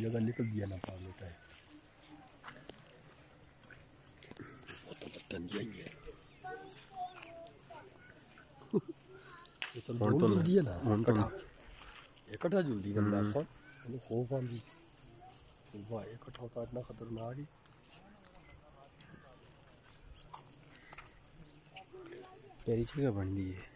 जगह निकल दिया ना पार लेता है तो बर्तन जाएंगे ये तो ढूंढ दिया ना इकट्ठा जल्दी कर बात कौन वो खौफ आंदी वाह इकट्ठा होता इतना खतरनाक है तेरी जगह बन दी है।